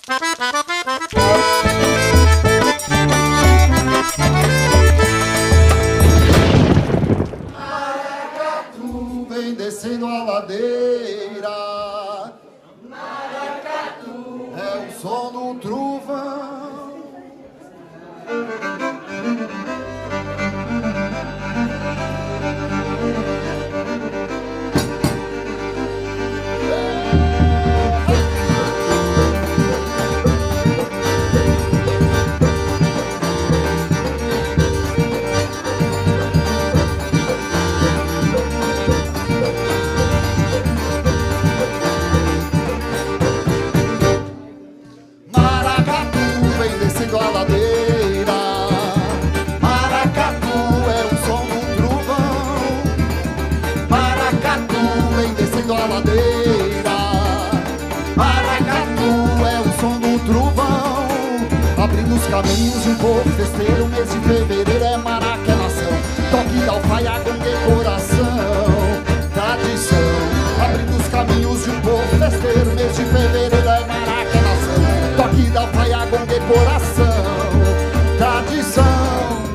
Maracatu vem descendo a ladeira. Maracatu é o som do trovão. A ladeira, Maracatu é o som do trovão. Maracatu vem descendo a ladeira, Maracatu é o som do trovão. Abrindo os caminhos de um povo festeiro, mês de fevereiro é Maraca nação. Toque da alfaia com decoração, tradição. Abrindo os caminhos de um povo festeiro, mês de fevereiro é Maraca nação. Toque da alfaia com decoração, tradição.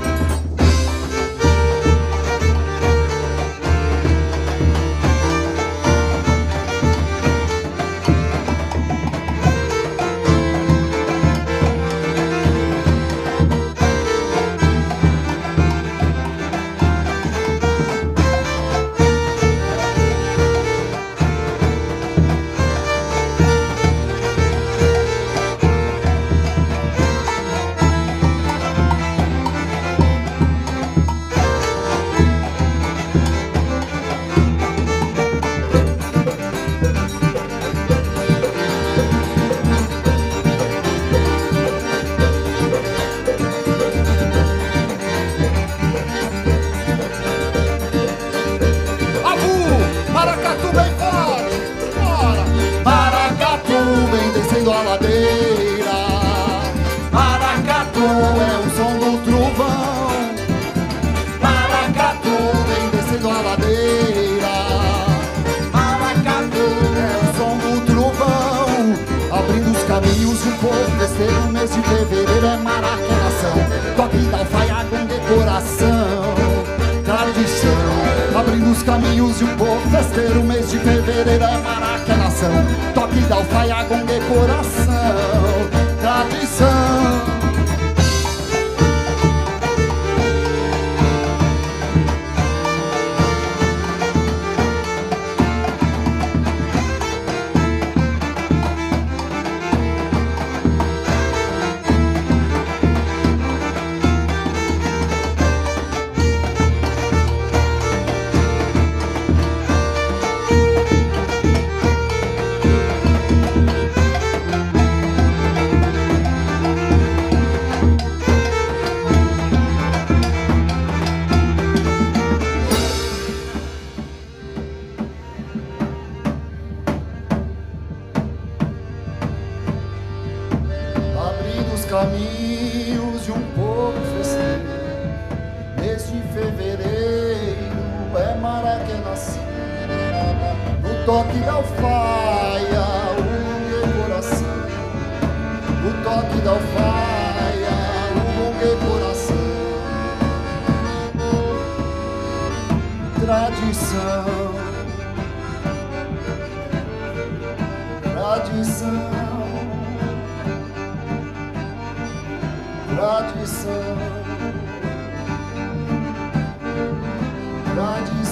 Maracatu bem forte, bora! Maracatu vem descendo a ladeira, Maracatu é o som do trovão. Maracatu vem descendo a ladeira, Maracatu é o som do trovão. Abrindo os caminhos de um povo festeiro, mês de fevereiro é Maraca nação. Toque da alfaia com decoração, tradição. Abrindo os caminhos de um povo festeiro, mês de fevereiro é Maraca nação. Toque da alfaia com decoração, tradição. Caminhos de um povo festeiro, mês de fevereiro é Maraca nação. No toque da alfaia, o decoração. No toque da alfaia, o decoração. Tradição, tradição. Tradição, tradição.